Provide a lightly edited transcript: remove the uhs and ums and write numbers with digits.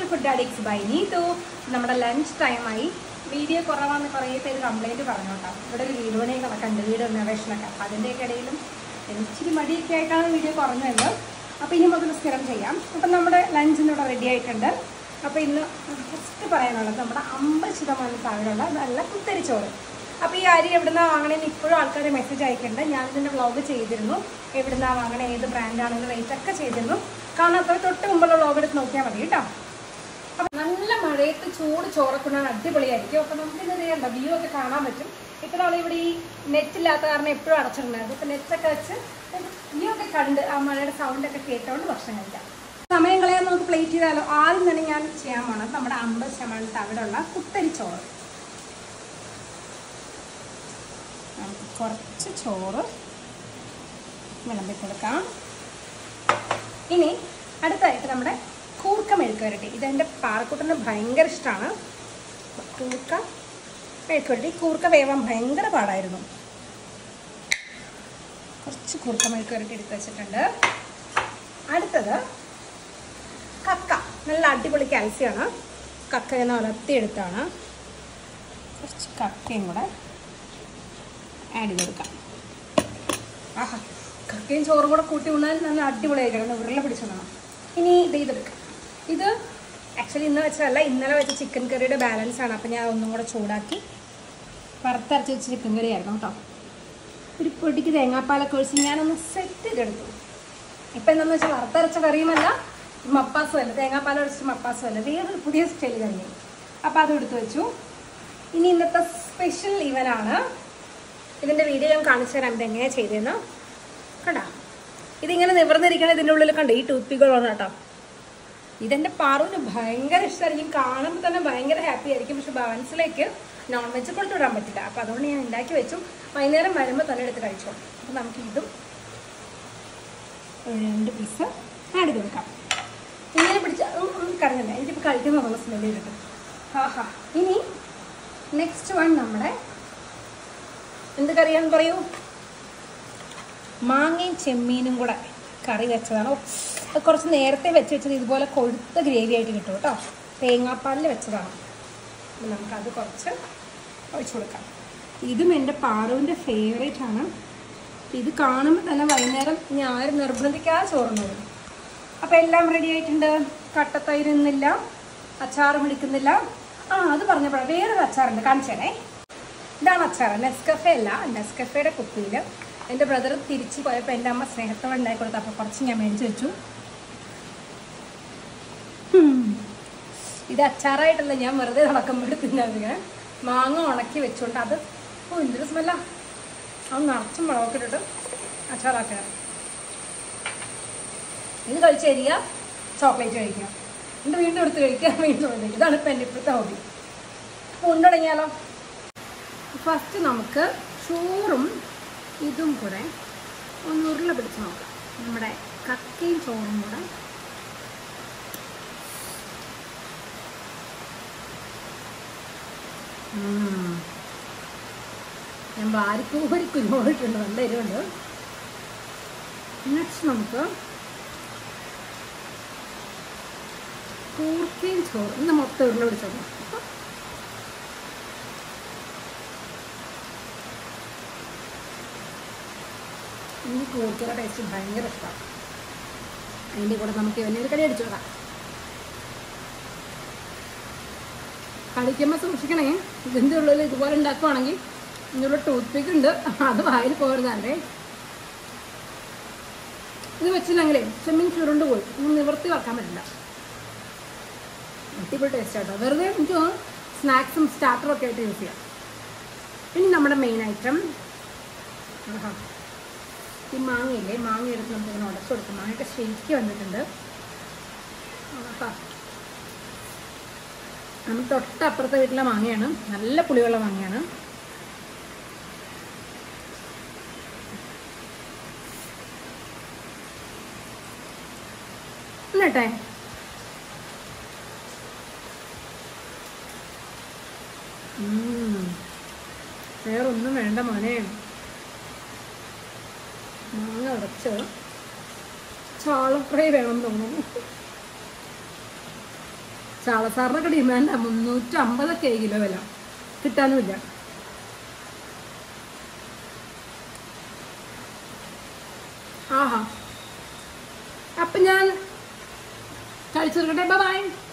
Food addicts by Neethu. നമ്മുടെ lunch ടൈമായി. Video കുറവാന്ന് കുറേ പേര് കംപ്ലൈൻറ്റ് പറഞ്ഞോട്ടോ. ഇവിടെ ഒരു വീഡിയോനെയും കണക്കുണ്ട്, വീഡിയോ റിനോവേഷനൊക്കെ. അപ്പം അതിൻ്റെയൊക്കെ ഇടയിലും ഇച്ചിരി മടിയൊക്കെ ആയിട്ടാണ് വീഡിയോ കുറഞ്ഞത്. അപ്പോൾ ഇനി മുതൽ സ്ഥിരം ചെയ്യാം. അപ്പം നമ്മുടെ ലഞ്ചിനിവിടെ റെഡി ആയിട്ടുണ്ട്. അപ്പോൾ ഇന്ന് ഫസ്റ്റ് പറയാനുള്ളത് നമ്മുടെ 50% താഴെയുള്ള നല്ല കുത്തരിച്ചോറ്. അപ്പോൾ ഈ അരി എവിടുന്നാണ് വാങ്ങണേന്ന് ഇപ്പോഴും ആൾക്കാർ മെസ്സേജ് അയക്കുന്നുണ്ട്. ഞാനിതിൻ്റെ വ്ളോഗ് ചെയ്തിരുന്നു, എവിടുന്നാണ് വാങ്ങണേ, ഏത് ബ്രാൻഡാണെന്ന് റേറ്റൊക്കെ ചെയ്തിരുന്നു. കാണാത്തവർ തൊട്ട് മുമ്പുള്ള വ്ളോഗ് എടുത്ത് നോക്കിയാൽ മതി കേട്ടോ. അപ്പം നല്ല മഴയത്ത് ചൂട് ചോറക്കുണ്ണാൻ അടിപൊളിയായിരിക്കും. അപ്പോൾ നമുക്കിന്ന് ചെയ്യണ്ട വ്യൂ ഒക്കെ കാണാൻ പറ്റും. ഇപ്പോൾ നമ്മളിവിടെ ഈ നെറ്റില്ലാത്ത കാരണം എപ്പോഴും അടച്ചിട്ടുണ്ടായിരുന്നു. ഇപ്പോൾ നെറ്റൊക്കെ വെച്ച് വ്യൂ ഒക്കെ കണ്ട് ആ മഴയുടെ സൗണ്ടൊക്കെ കേട്ടോണ്ട് ഭക്ഷണം കഴിക്കാം. സമയം കളയാൻ നമുക്ക് പ്ലേറ്റ് ചെയ്താലോ. ആദ്യം തന്നെ ഞാൻ ചെയ്യാൻ പോണത് നമ്മുടെ 50% തവിടുള്ള കുത്തരിച്ചോറ്. കുറച്ച് ചോറ് വിളമ്പി കൊടുക്കാം. ഇനി അടുത്തായിട്ട് നമ്മുടെ കൂർക്ക മെഴുക്ക് വരട്ടി. ഇതെൻ്റെ പാറക്കുട്ടന് ഭയങ്കര ഇഷ്ടമാണ്. കൂർക്ക മെഴുക്ക് വരട്ടി. കൂർക്ക വേവാൻ ഭയങ്കര പാടായിരുന്നു. കുറച്ച് കൂർക്ക മെഴുക്ക് വരട്ടി എടുത്ത് വെച്ചിട്ടുണ്ട്. അടുത്തത് കക്ക. നല്ല അടിപൊളി കാൽസ്യമാണ്. കക്ക എന്ന് വളർത്തിയെടുത്താണ്. കുറച്ച് കക്കയും കൂടെ ആഡ് ചെയ്ത് കൊടുക്കാം. ആഹാ, കക്കയും ചോറും കൂടെ കൂട്ടി ഉണ്ണാൻ നല്ല അടിപൊളിയായിരിക്കണം. ഉരുള പിടിച്ചതാണ്. ഇനി ഇത് ചെയ്തെടുക്കാം. ഇത് ആക്ച്വലി ഇന്ന് വെച്ചതല്ല, ഇന്നലെ വെച്ച ചിക്കൻ കറിയുടെ ബാലൻസ് ആണ്. അപ്പം ഞാൻ ഒന്നും കൂടെ ചൂടാക്കി വറുത്തരച്ച് വെച്ച് ചിക്കൻ കറി ആയിരുന്നു കേട്ടോ. ഒരു പൊടിക്ക് തേങ്ങാപ്പാലൊക്കെ ഒഴിച്ച് ഞാനൊന്ന് സെറ്റ് ചെയ്തെടുത്തു. ഇപ്പം എന്താണെന്ന് വെച്ചാൽ വറുത്തരച്ച കറിയുമല്ല, മപ്പാസും അല്ല, തേങ്ങാപ്പാൽ ഒഴിച്ച് മപ്പാസും അല്ല, വേറൊരു പുതിയ സ്റ്റൈൽ കറിയും. അപ്പോൾ അത് എടുത്ത് വെച്ചു. ഇനി ഇന്നത്തെ സ്പെഷ്യൽ ഇവനാണ്. ഇതിൻ്റെ വീഡിയോ ഞാൻ കാണിച്ചു തരാം ഇതെങ്ങനെയാണ് ചെയ്തതെന്ന്. കണ്ടോ, ഇതിങ്ങനെ നിവർന്നിരിക്കണം. ഇതിൻ്റെ ഉള്ളിൽ കണ്ടോ ഈ ടൂത്ത് പിക്കുകളാണ് കേട്ടോ. ഇതെൻ്റെ പാറുവിന് ഭയങ്കര ഇഷ്ടമായിരിക്കും. കാണുമ്പോൾ തന്നെ ഭയങ്കര ഹാപ്പി ആയിരിക്കും. പക്ഷെ ഭവൻസിലേക്ക് നോൺ വെജ് കൊടുത്തുവിടാൻ പറ്റില്ല. അപ്പോൾ അതുകൊണ്ട് ഞാൻ ഉണ്ടാക്കി വെച്ചു. വൈകുന്നേരം വരുമ്പോൾ തന്നെ എടുത്ത് കഴിച്ചോ. അപ്പോൾ നമുക്ക് ഇതും 2 പീസ് ആഡ് ചെയ്ത് കൊടുക്കാം. ഇങ്ങനെ പിടിച്ച കറിഞ്ഞില്ല, എനിക്കിപ്പോൾ കഴിക്കുന്നതുള്ള സ്മെല്ല് കിട്ടും. ഹാ. ഇനി നെക്സ്റ്റ് വൺ നമ്മുടെ എന്ത് കറിയാണെന്ന് പറയൂ. മാങ്ങയും ചെമ്മീനും കൂടെ കറി വെച്ചതാണ്. അത് കുറച്ച് നേരത്തെ വെച്ചത് ഇതുപോലെ കൊഴുത്ത ഗ്രേവി ആയിട്ട് കിട്ടും കേട്ടോ. തേങ്ങാപ്പാലിൽ വെച്ചതാണ്. അപ്പം നമുക്കത് കുറച്ച് ഒഴിച്ചു കൊടുക്കാം. ഇതും എൻ്റെ പാറുവിൻ്റെ ഫേവറേറ്റ് ആണ്. ഇത് കാണുമ്പോൾ തന്നെ വൈകുന്നേരം ഞാൻ ആരും നിർബന്ധിക്കാതെ ചോറുന്നത്. അപ്പോൾ എല്ലാം റെഡി ആയിട്ടുണ്ട്. കട്ടത്തൈരൊന്നുമില്ല, അച്ചാർ പിടിക്കുന്നില്ല. അത് പറഞ്ഞപ്പോഴാണ് വേറൊരു അച്ചാറുണ്ട്, കാണിച്ചേണേ. ഇതാണ് അച്ചാർ. നെസ്കഫേ അല്ല, നെസ്കഫയുടെ കുപ്പിയിൽ എൻ്റെ ബ്രദർ തിരിച്ച് പോയപ്പോൾ എൻ്റെ അമ്മ സ്നേഹത്തോടെ ഉണ്ടാക്കി കൊടുത്തു. അപ്പോൾ കുറച്ച് ഞാൻ മേടിച്ച് വെച്ചു. ഇത് അച്ചാറായിട്ടല്ല, ഞാൻ വെറുതെ നടക്കുമ്പോൾ തിന്നാതിങ്ങനെ മാങ്ങ ഉണക്കി വെച്ചുകൊണ്ട് അത് എന്തൊരു സ്മെല്ലാ. അത് നിറച്ചും മുളകൊക്കെ ഇട്ടിട്ട് അച്ചാറാക്കുക. ഇത് കഴിച്ച് തരിക, ചോക്ലേറ്റ് കഴിക്കുക, എന്നിട്ട് വീണ്ടും എടുത്ത് കഴിക്കുക, വീണ്ടും കഴിക്കുക. ഇതാണ് ഇപ്പം എൻ്റെ ഇപ്പോഴത്തെ ഹോബി. അപ്പോൾ ഉണ്ടടങ്ങിയാലോ. ഫസ്റ്റ് നമുക്ക് ചോറും ഇതും കൂടെ ഒന്ന് ഉരുള പിടിച്ച് നോക്കാം. നമ്മുടെ കക്കയും ചോറും കൂടെ ഞാൻ വാരിക്കൂരിക്കും നോക്കിയിട്ടുണ്ട്. നല്ല എരിവുണ്ട്. നെക്സ്റ്റ് നമുക്ക് കൂർക്കയും ചോറും ഇന്ന് മൊത്തം ഉരുള പിടിച്ചോ. ഈ കൂർക്കയുടെ ടേസ്റ്റ് ഭയങ്കര ഇഷ്ടമാണ്. അതിൻ്റെ കൂടെ നമുക്ക് ഇവനൊരു കടി അടിച്ചു വിടാം. കളിക്കുമ്പോൾ സൂക്ഷിക്കണേ. ഇതിൻ്റെ ഉള്ളിൽ ഇതുപോലെ ഉണ്ടാക്കുവാണെങ്കിൽ ഇതിനുള്ള ടൂത്ത് പിക്ക് ഉണ്ട്, അത് വായിൽ പോരുന്നതല്ലേ. ഇത് വെച്ചില്ലെങ്കിലേ ചെമ്മീൻ ചുരുണ്ട് പോയി, ഒന്നും നിവർത്തി വെക്കാൻ പറ്റില്ല. അടിപൊളി ടേസ്റ്റ് ആട്ടോ. വെറുതെ എനിക്ക് സ്നാക്സും സ്റ്റാർട്ടറും ഒക്കെ ആയിട്ട് യൂസ് ചെയ്യാം. ഇനി നമ്മുടെ മെയിൻ ഐറ്റം ഈ മാങ്ങയില്ലേ, മാങ്ങ എടുത്ത് നമുക്ക് ഇങ്ങനെ ഉടച്ചു കൊടുക്കും. മാങ്ങയൊക്കെ ശരിക്ക് വന്നിട്ടുണ്ട്. നമ്മൾ തൊട്ടപ്പുറത്തെ വീട്ടിലെ മാങ്ങയാണ്, നല്ല പുളിയുള്ള മാങ്ങയാണ്. എന്നിട്ടേ വേറൊന്നും വേണ്ട മോനെ. മാങ്ങ ഉടച്ച് ചാള ഫ്രൈ വേണം തോന്നുന്നു. ചാളസാറിനൊക്കെ ഡിമാൻഡാണ്. 350 കിലോ വില, കിട്ടാനുമില്ല. ആഹാ, അപ്പം ഞാൻ കഴിച്ചു തീർക്കട്ടെ. ബൈ.